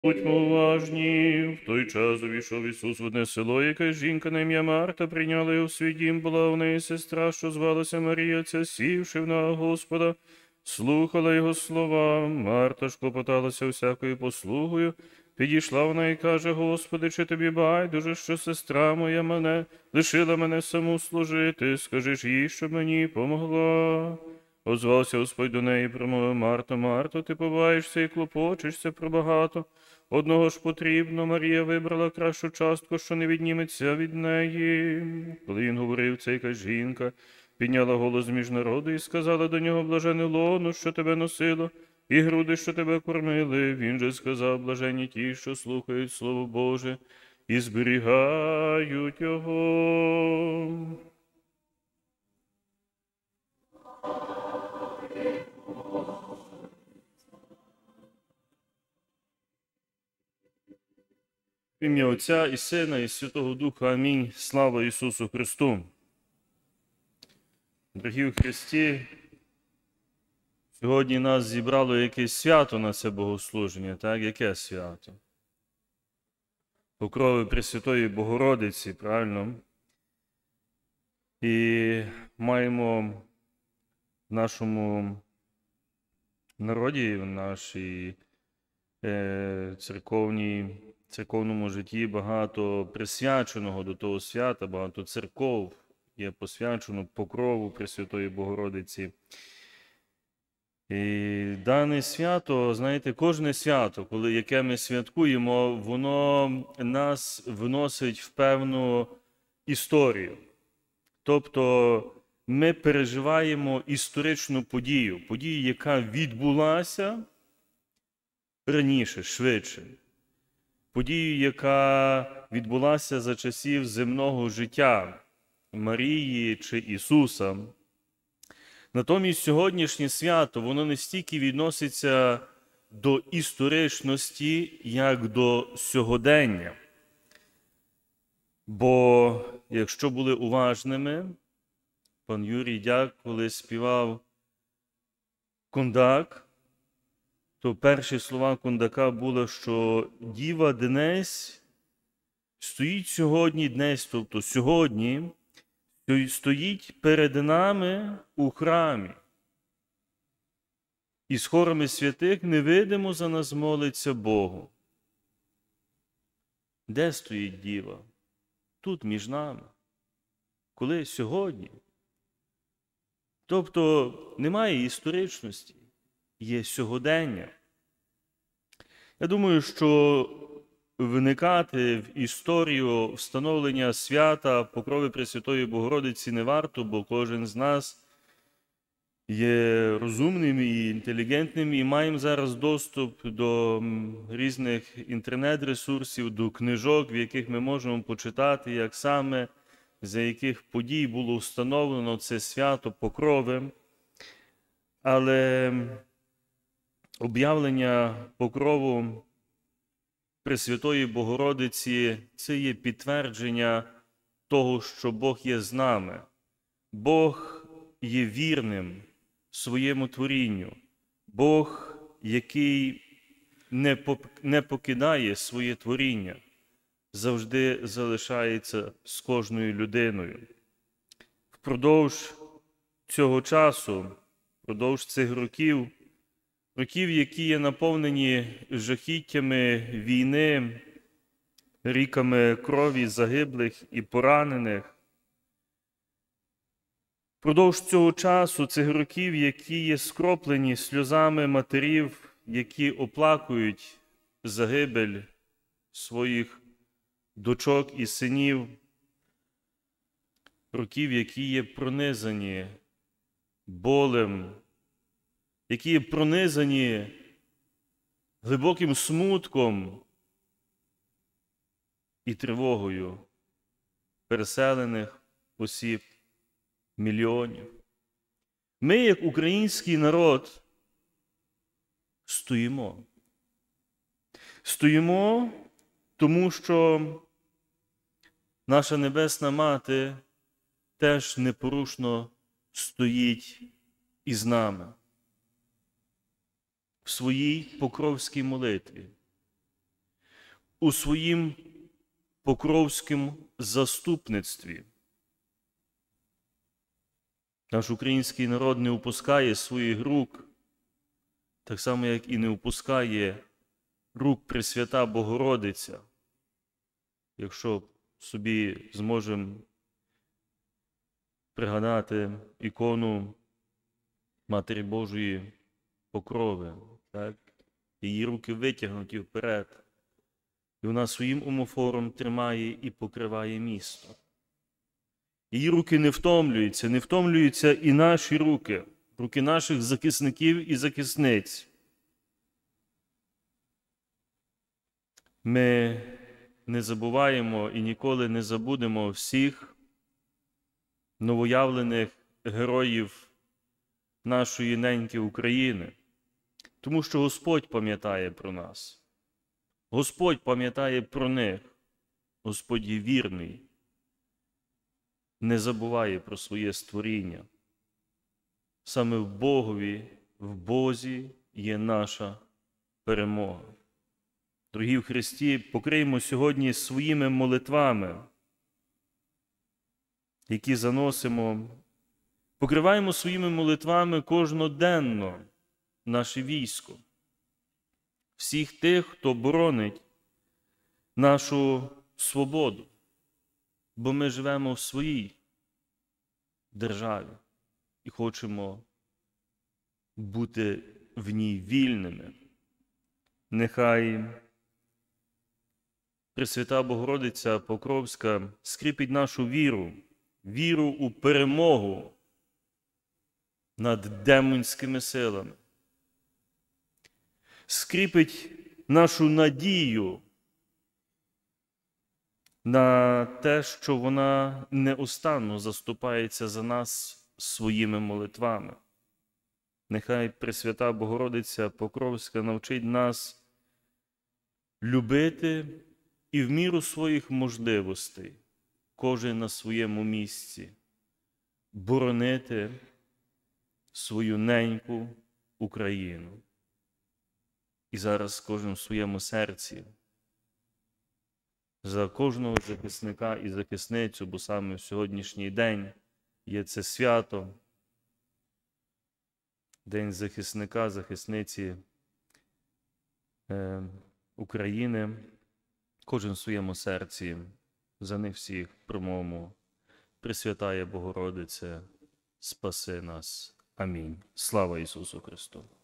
Будьмо уважні, в той час увійшов Ісус в одне село, яке жінка на ім'я Марта прийняла його в свій дім, була в неї сестра, що звалася Марія, ця сівши на Господа, слухала його слова. Марта ж клопоталася всякою послугою, підійшла вона і каже: Господи, чи тобі байдуже, що сестра моя лишила мене саму служити, скажи ж їй, щоб мені помогла. Озвався Господь до неї, промовив: Марто, Марто, ти побаєшся і клопочешся про багато. Одного ж потрібно, Марія вибрала кращу частку, що не відніметься від неї. Коли він говорив, ця якась жінка підняла голос між народу і сказала до нього: блажене лоно, що тебе носило, і груди, що тебе кормили. Він же сказав: блаженні ті, що слухають Слово Боже і зберігають його. В ім'я Отця і Сина, і Святого Духа. Амінь. Слава Ісусу Христу. Дорогі в Христі, сьогодні нас зібрало якесь свято на це богослуження, так? Яке свято? Покрови Пресвятої Богородиці, правильно? І маємо в нашому народі, в нашій церковному житті багато присвяченого до того свята, багато церков є посвячено покрову Пресвятої Богородиці. І дане свято, знаєте, кожне свято, яке ми святкуємо, воно нас вносить в певну історію. Тобто ми переживаємо історичну подію, яка відбулася раніше, швидше. Подію, яка відбулася за часів земного життя Марії чи Ісуса. Натомість сьогоднішнє свято, воно не стільки відноситься до історичності, як до сьогодення. Бо, якщо були уважними, пан Юрій Дяк, коли співав «Кондак», то перші слова Кондака були, що Діва Днесь стоїть сьогодні, днесь, тобто сьогодні, стоїть перед нами у храмі. І з хорами святих невидимо за нас молиться Богу. Де стоїть Діва? Тут, між нами. Коли? Сьогодні. Тобто немає історичності, є сьогодення. Я думаю, що виникати в історію встановлення свята покрови Пресвятої Богородиці не варто, бо кожен з нас є розумним і інтелігентним, і маємо зараз доступ до різних інтернет-ресурсів, до книжок, в яких ми можемо почитати, як саме, за яких подій було встановлено це свято покрови. Але об'явлення покрову Пресвятої Богородиці – це є підтвердження того, що Бог є з нами. Бог є вірним своєму творінню. Бог, який не покидає своє творіння, завжди залишається з кожною людиною. Впродовж цього часу, впродовж цих років, які є наповнені жахіттями війни, ріками крові загиблих і поранених. Впродовж цього часу, цих років, які є скроплені сльозами матерів, які оплакують загибель своїх дочок і синів, років, які є пронизані болем, які є пронизані глибоким смутком і тривогою переселених осіб, мільйонів. Ми, як український народ, стоїмо. Стоїмо, тому що наша Небесна Мати теж непорушно стоїть із нами в своїй покровській молитві. у своїм покровському заступництві. Наш український народ не упускає своїх рук, так само, як і не упускає рук Пресвята Богородиця. Якщо собі зможемо пригадати ікону Матері Божої Покрови, так? Її руки витягнуті вперед, і вона своїм омофором тримає і покриває місто. Її руки не втомлюються і наші руки, руки наших захисників і захисниць. Ми не забуваємо і ніколи не забудемо всіх новоявлених героїв нашої неньки України, тому що Господь пам'ятає про нас. Господь пам'ятає про них. Господь є вірний, не забуває про своє створіння. Саме в Богові, в Бозі є наша перемога. Дорогі в Христі, покриймо сьогодні своїми молитвами, які заносимо, покриваємо своїми молитвами кожноденно наше військо, всіх тих, хто боронить нашу свободу, бо ми живемо в своїй державі і хочемо бути в ній вільними. Нехай Пресвята Богородиця Покровська скріпить нашу віру у перемогу над демонськими силами, скріпить нашу надію на те, що вона неустанно заступається за нас своїми молитвами. Нехай Пресвята Богородиця Покровська навчить нас любити і в міру своїх можливостей, кожен на своєму місці, боронити свою неньку Україну. І зараз кожен в своєму серці за кожного захисника і захисницю, бо саме в сьогоднішній день є це свято, День захисника, захисниці України. Кожен в своєму серці за них всіх промовимо: Пресвятая Богородице, спаси нас. Амінь. Слава Ісусу Христу!